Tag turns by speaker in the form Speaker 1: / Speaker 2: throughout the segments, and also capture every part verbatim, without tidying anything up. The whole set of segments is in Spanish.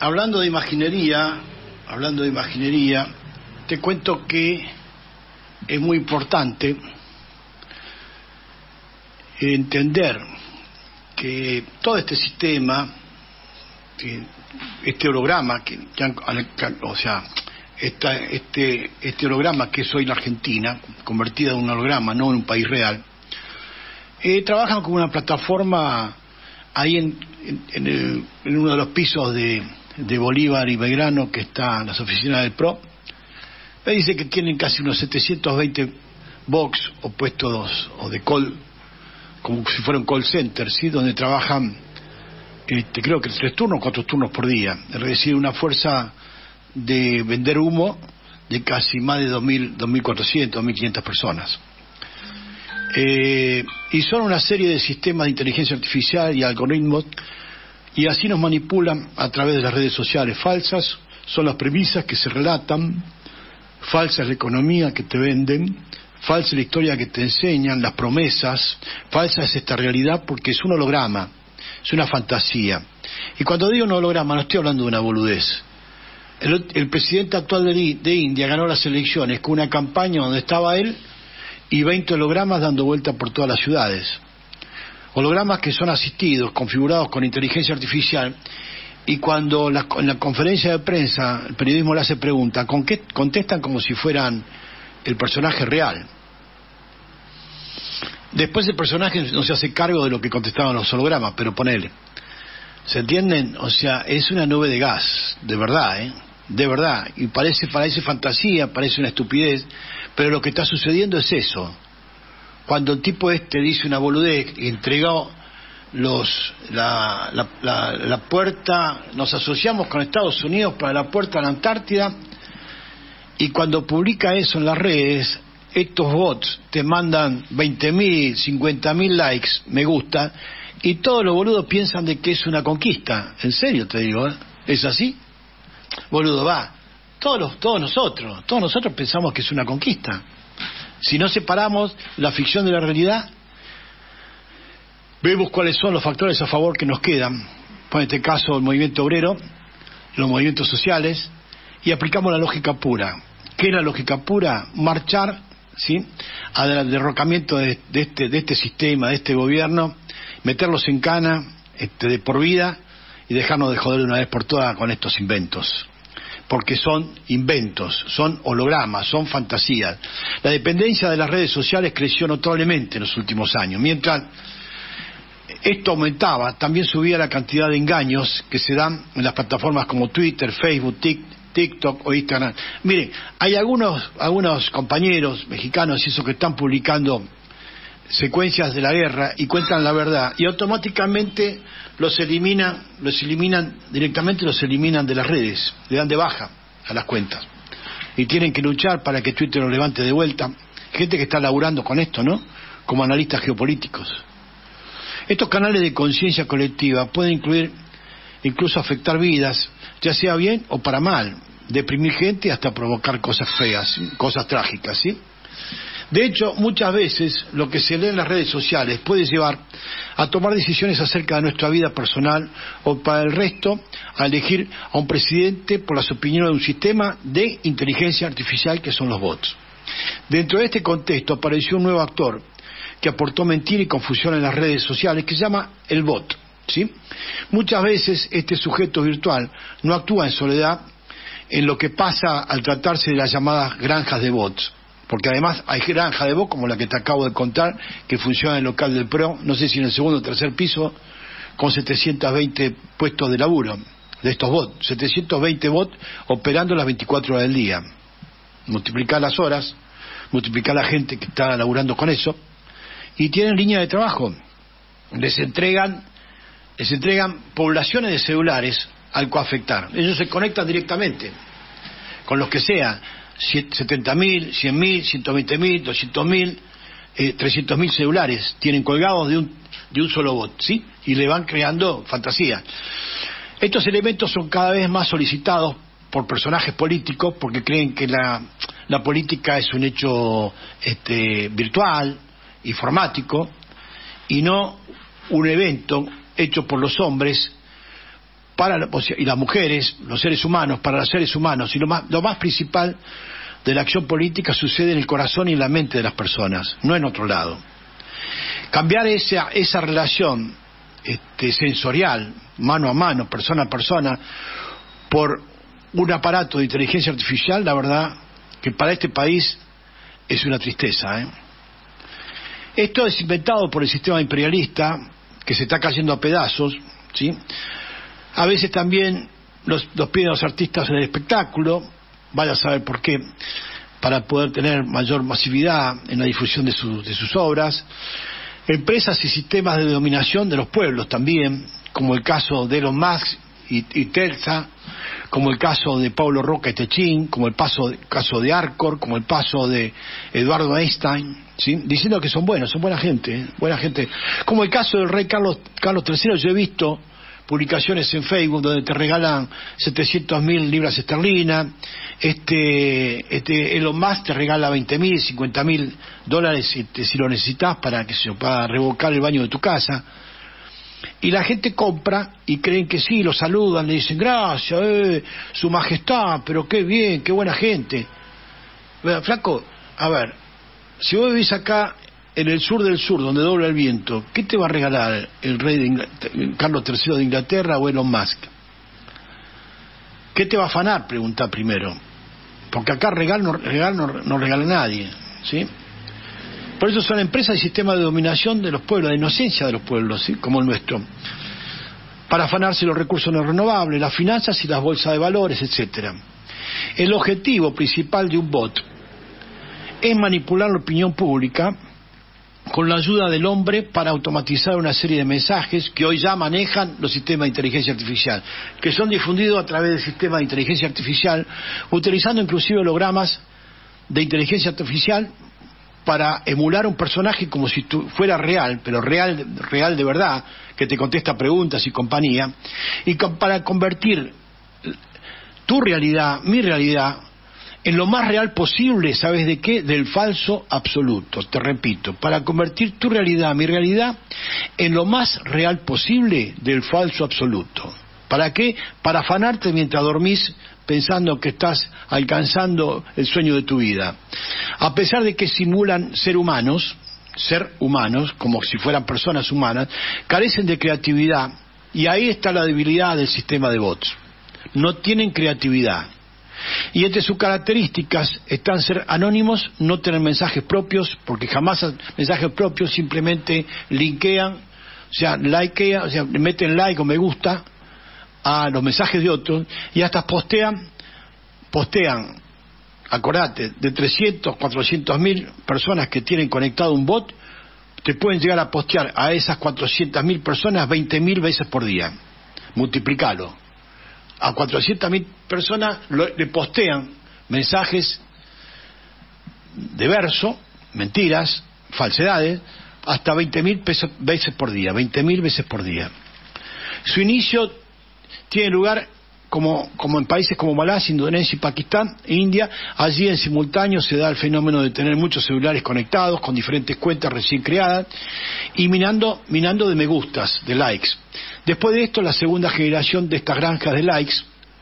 Speaker 1: hablando de imaginería, hablando de imaginería, te cuento que es muy importante entender que todo este sistema, este holograma, que, que, o sea, esta, este, este holograma que es hoy la Argentina, convertida en un holograma, no en un país real, eh, trabajan con una plataforma ahí en, en, en, el, en uno de los pisos de, de Bolívar y Belgrano, que están las oficinas del P R O. Me dice que tienen casi unos setecientos veinte box o puestos o de call, como si fuera un call center, ¿sí? Donde trabajan, este, creo que tres turnos, cuatro turnos por día. Es decir, una fuerza de vender humo de casi más de dos mil, dos mil cuatrocientas, dos mil quinientas personas. Eh, y son una serie de sistemas de inteligencia artificial y algoritmos, y así nos manipulan a través de las redes sociales. Falsas son las premisas que se relatan, falsa es la economía que te venden, falsa es la historia que te enseñan, las promesas, falsa es esta realidad porque es un holograma, es una fantasía. Y cuando digo un holograma no estoy hablando de una boludez. El, el presidente actual de, de India ganó las elecciones con una campaña donde estaba él y veinte hologramas dando vuelta por todas las ciudades. Hologramas que son asistidos, configurados con inteligencia artificial, y cuando la, en la conferencia de prensa el periodismo le hace preguntas, ¿con qué contestan como si fueran el personaje real? Después el personaje no se hace cargo de lo que contestaban los hologramas, pero ponele. ¿Se entienden? O sea, es una nube de gas, de verdad, ¿eh? De verdad. Y parece, parece fantasía, parece una estupidez, pero lo que está sucediendo es eso. Cuando el tipo este dice una boludez y entregó los, la, la, la, la puerta, nos asociamos con Estados Unidos para la puerta a la Antártida, y cuando publica eso en las redes, estos bots te mandan veinte mil, cincuenta mil likes, me gusta, y todos los boludos piensan de que es una conquista. En serio te digo, ¿eh? ¿Es así? Boludo, va. Todos, los, todos nosotros, todos nosotros pensamos que es una conquista. Si no separamos la ficción de la realidad, vemos cuáles son los factores a favor que nos quedan. Por este caso, el movimiento obrero, los movimientos sociales, y aplicamos la lógica pura. ¿Qué es la lógica pura? Marchar, ¿sí?, al derrocamiento de, de, este, de este sistema, de este gobierno, meterlos en cana este, de por vida y dejarnos de joder de una vez por todas con estos inventos. Porque son inventos, son hologramas, son fantasías. La dependencia de las redes sociales creció notablemente en los últimos años. Mientras esto aumentaba, también subía la cantidad de engaños que se dan en las plataformas como Twitter, Facebook, TikTok o Instagram. Miren, hay algunos, algunos compañeros mexicanos y eso que están publicando secuencias de la guerra y cuentan la verdad, y automáticamente los eliminan, los eliminan directamente, los eliminan de las redes, le dan de baja a las cuentas y tienen que luchar para que Twitter lo levante de vuelta. Gente que está laburando con esto, ¿no?, como analistas geopolíticos. Estos canales de conciencia colectiva pueden incluir, incluso afectar vidas, ya sea bien o para mal, deprimir gente hasta provocar cosas feas, cosas trágicas, ¿sí? De hecho, muchas veces lo que se lee en las redes sociales puede llevar a tomar decisiones acerca de nuestra vida personal o para el resto a elegir a un presidente por las opiniones de un sistema de inteligencia artificial que son los bots. Dentro de este contexto apareció un nuevo actor que aportó mentira y confusión en las redes sociales que se llama el bot, ¿sí? Muchas veces este sujeto virtual no actúa en soledad en lo que pasa al tratarse de las llamadas granjas de bots. Porque además hay granja de bots como la que te acabo de contar, que funciona en el local del P R O, no sé si en el segundo o tercer piso, con setecientos veinte puestos de laburo de estos bots, setecientos veinte bots operando las veinticuatro horas del día. Multiplicar las horas, multiplicar la gente que está laburando con eso, y tienen línea de trabajo. Les entregan, les entregan poblaciones de celulares al coafectar. Ellos se conectan directamente con los que sea. setenta mil, cien mil, ciento veinte mil, doscientos mil, eh, trescientos mil celulares tienen colgados de un, de un solo bot, ¿sí? Y le van creando fantasía. Estos elementos son cada vez más solicitados por personajes políticos porque creen que la, la política es un hecho este, virtual, informático, y no un evento hecho por los hombres para y las mujeres, los seres humanos, para los seres humanos, y lo más, lo más principal de la acción política sucede en el corazón y en la mente de las personas, no en otro lado. Cambiar esa, esa relación este, sensorial, mano a mano, persona a persona, por un aparato de inteligencia artificial, la verdad que para este país es una tristeza, ¿eh? Esto es inventado por el sistema imperialista, que se está cayendo a pedazos, ¿sí? A veces también los, los piden los artistas del espectáculo, vaya a saber por qué, para poder tener mayor masividad en la difusión de, su, de sus obras. Empresas y sistemas de dominación de los pueblos también, como el caso de Elon Musk y, y Tesla, como el caso de Pablo Roca y Techín, como el paso, caso de Arcor, como el paso de Eduardo Einstein, ¿sí? Diciendo que son buenos, son buena gente, ¿eh? buena gente. Como el caso del rey Carlos, Carlos tercero, yo he visto publicaciones en Facebook donde te regalan setecientas mil libras esterlinas, este, este Elon Musk te regala veinte mil, cincuenta mil dólares este, si lo necesitas para que se para revocar el baño de tu casa. Y la gente compra y creen que sí, lo saludan, le dicen gracias, eh, su majestad, pero qué bien, qué buena gente. Bueno, flaco, a ver, si vos vivís acá en el sur del sur, donde dobla el viento, ¿qué te va a regalar el rey de Inglaterra, Carlos tercero de Inglaterra o Elon Musk? ¿Qué te va a afanar? Pregunta primero. Porque acá regal no, regal no, no regala nadie, ¿sí? Por eso son empresas y sistemas de dominación de los pueblos, de inocencia de los pueblos, ¿sí? Como el nuestro, para afanarse los recursos no renovables, las finanzas y las bolsas de valores, etcétera. El objetivo principal de un bot es manipular la opinión pública con la ayuda del hombre para automatizar una serie de mensajes que hoy ya manejan los sistemas de inteligencia artificial, que son difundidos a través del sistema de inteligencia artificial, utilizando inclusive hologramas de inteligencia artificial para emular un personaje como si tú fuera real, pero real, real de verdad, que te contesta preguntas y compañía, y con, para convertir tu realidad, mi realidad, en lo más real posible, ¿sabes de qué? Del falso absoluto, te repito, para convertir tu realidad, mi realidad, en lo más real posible del falso absoluto. ¿Para qué? Para afanarte mientras dormís pensando que estás alcanzando el sueño de tu vida. A pesar de que simulan ser humanos, ser humanos, como si fueran personas humanas, carecen de creatividad, y ahí está la debilidad del sistema de bots. No tienen creatividad. Y entre sus características están ser anónimos, no tener mensajes propios, porque jamás mensajes propios, simplemente linkean, o sea, likean, o sea, meten like o me gusta a los mensajes de otros, y hasta postean, postean, acordate, de trescientos, cuatrocientos mil personas que tienen conectado un bot, te pueden llegar a postear a esas cuatrocientas mil personas veinte mil veces por día. Multiplicalo. A cuatrocientas mil personas lo, le postean mensajes de verso, mentiras, falsedades, hasta veinte mil veces por día, veinte mil veces por día. Su inicio tiene lugar como, como en países como Malasia, Indonesia y Pakistán e India. Allí en simultáneo se da el fenómeno de tener muchos celulares conectados con diferentes cuentas recién creadas y minando, minando de me gustas, de likes. Después de esto, la segunda generación de estas granjas de likes,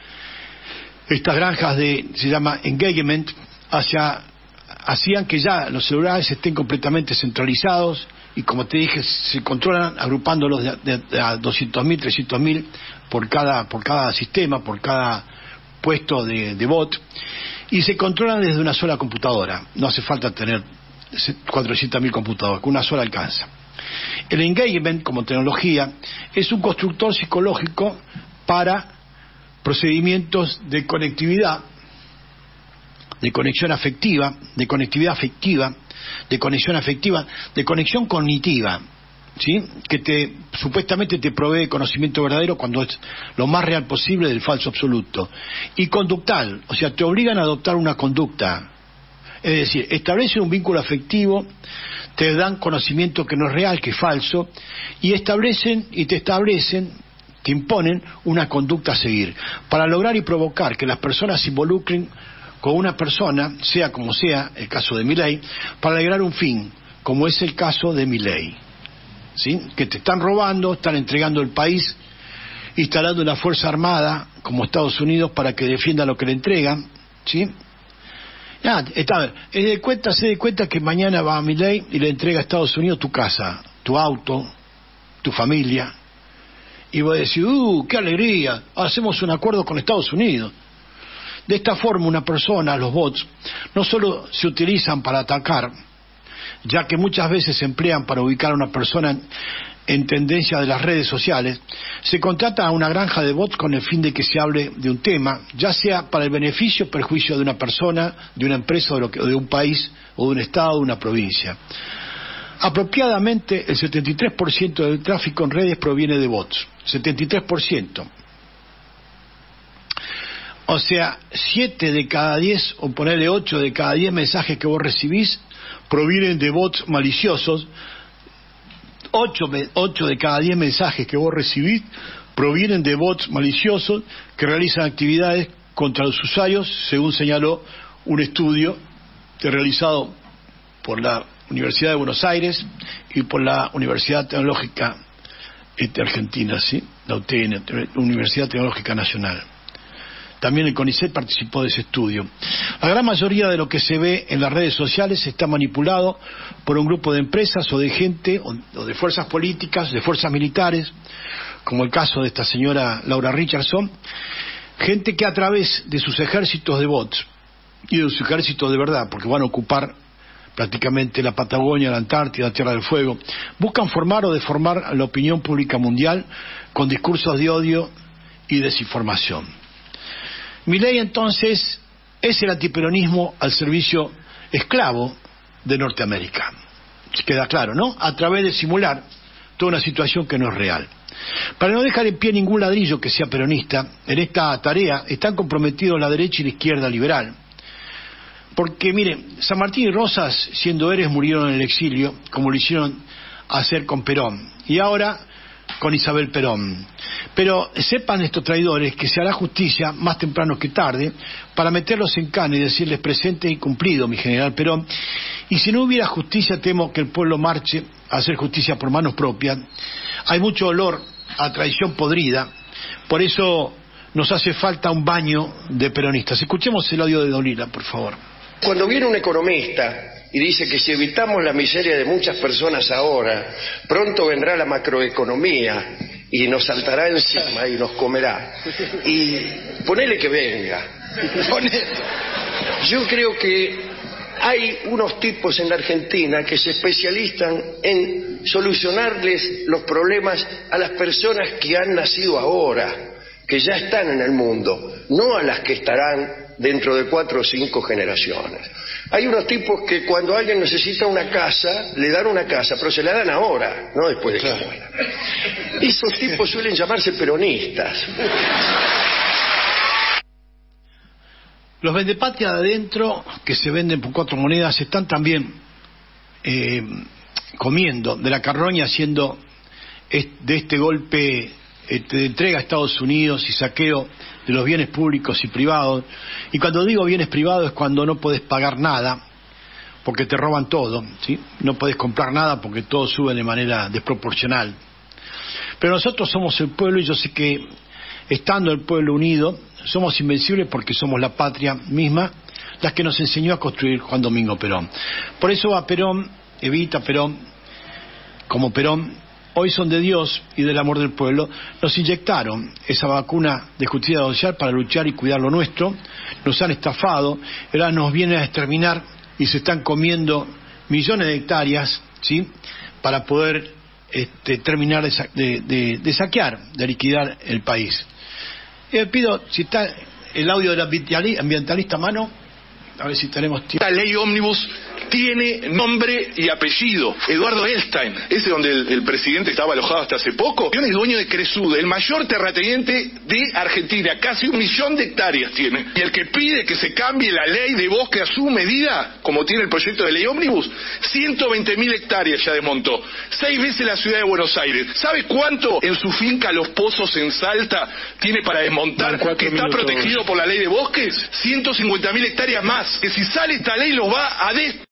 Speaker 1: estas granjas de, se llama engagement, hacia, hacían que ya los celulares estén completamente centralizados y, como te dije, se controlan agrupándolos de, de, de a doscientos mil, trescientos mil por cada, por cada sistema, por cada puesto de, de bot, y se controlan desde una sola computadora. No hace falta tener cuatrocientas mil computadoras, con una sola alcanza. El engagement, como tecnología, es un constructor psicológico para procedimientos de conectividad, de conexión afectiva, de conectividad afectiva, de conexión afectiva, de conexión cognitiva, ¿sí? Que te supuestamente te provee conocimiento verdadero cuando es lo más real posible del falso absoluto. Y conductal, o sea, te obligan a adoptar una conducta. Es decir, establecen un vínculo afectivo, te dan conocimiento que no es real, que es falso, y establecen y te establecen, te imponen una conducta a seguir, para lograr y provocar que las personas se involucren con una persona, sea como sea el caso de Milei, para lograr un fin, como es el caso de Milei, ¿sí? Que te están robando, están entregando el país instalando una fuerza armada como Estados Unidos para que defienda lo que le entregan, ¿sí? Ya, está, se de cuenta, se de cuenta que mañana va a Milei y le entrega a Estados Unidos tu casa, tu auto, tu familia, y vos decís, ¡uh, qué alegría! Hacemos un acuerdo con Estados Unidos. De esta forma, una persona, los bots, no solo se utilizan para atacar, ya que muchas veces se emplean para ubicar a una persona en, en tendencia de las redes sociales, se contrata a una granja de bots con el fin de que se hable de un tema, ya sea para el beneficio o perjuicio de una persona, de una empresa, o de un país, o de un estado, o de una provincia. Apropiadamente, el setenta y tres por ciento del tráfico en redes proviene de bots. setenta y tres por ciento. O sea, siete de cada diez, o ponerle ocho de cada diez mensajes que vos recibís provienen de bots maliciosos. ocho de cada diez mensajes que vos recibís provienen de bots maliciosos que realizan actividades contra los usuarios, según señaló un estudio realizado por la Universidad de Buenos Aires y por la Universidad Tecnológica de Argentina, ¿sí? La U T N, Universidad Tecnológica Nacional. También el CONICET participó de ese estudio. La gran mayoría de lo que se ve en las redes sociales está manipulado por un grupo de empresas o de gente, o de fuerzas políticas, de fuerzas militares, como el caso de esta señora Laura Richardson, gente que a través de sus ejércitos de bots y de sus ejércitos de verdad, porque van a ocupar prácticamente la Patagonia, la Antártida, la Tierra del Fuego, buscan formar o deformar a la opinión pública mundial con discursos de odio y desinformación. Milei entonces es el antiperonismo al servicio esclavo de Norteamérica. Queda claro, ¿no? A través de simular toda una situación que no es real. Para no dejar en pie ningún ladrillo que sea peronista, en esta tarea están comprometidos la derecha y la izquierda liberal. Porque, miren, San Martín y Rosas, siendo héroes, murieron en el exilio, como lo hicieron hacer con Perón. Y ahora con Isabel Perón. Pero sepan estos traidores que se hará justicia más temprano que tarde para meterlos en cana y decirles presente y cumplido, mi general Perón. Y si no hubiera justicia, temo que el pueblo marche a hacer justicia por manos propias. Hay mucho olor a traición podrida, por eso nos hace falta un baño de peronistas. Escuchemos el audio de Don Lila, por favor.
Speaker 2: Cuando viene un economista y dice que si evitamos la miseria de muchas personas ahora, pronto vendrá la macroeconomía y nos saltará encima y nos comerá. Y ponele que venga. Ponele. Yo creo que hay unos tipos en la Argentina que se especializan en solucionarles los problemas a las personas que han nacido ahora, que ya están en el mundo, no a las que estarán dentro de cuatro o cinco generaciones. Hay unos tipos que cuando alguien necesita una casa, le dan una casa, pero se la dan ahora, no después de que muera. Esos tipos suelen llamarse peronistas.
Speaker 1: Los vendepatria de adentro, que se venden por cuatro monedas, están también eh, comiendo de la carroña, haciendo de este golpe de entrega a Estados Unidos y saqueo de los bienes públicos y privados. Y cuando digo bienes privados es cuando no podés pagar nada porque te roban todo, ¿sí? No podés comprar nada porque todo sube de manera desproporcional. Pero nosotros somos el pueblo, y yo sé que estando el pueblo unido somos invencibles porque somos la patria misma, la que nos enseñó a construir Juan Domingo Perón. Por eso a Perón, Evita Perón, como Perón, hoy son de Dios y del amor del pueblo, nos inyectaron esa vacuna de justicia social para luchar y cuidar lo nuestro, nos han estafado, ahora nos vienen a exterminar y se están comiendo millones de hectáreas, ¿sí?, para poder este, terminar de, de, de, de saquear, de liquidar el país. Y le pido, si está el audio del ambientalista a mano, a ver si tenemos tiempo.
Speaker 3: La ley ómnibus tiene nombre y apellido, Eduardo Elstein, ese donde el, el presidente estaba alojado hasta hace poco. Es dueño de Cresude, el mayor terrateniente de Argentina, casi un millón de hectáreas tiene. Y el que pide que se cambie la ley de bosque a su medida, como tiene el proyecto de ley ómnibus, ciento veinte mil hectáreas ya desmontó, seis veces la ciudad de Buenos Aires. ¿Sabe cuánto en su finca Los Pozos en Salta tiene para desmontar, que está minutos. protegido por la ley de bosques? ciento cincuenta mil hectáreas más, que si sale esta ley los va a destruir.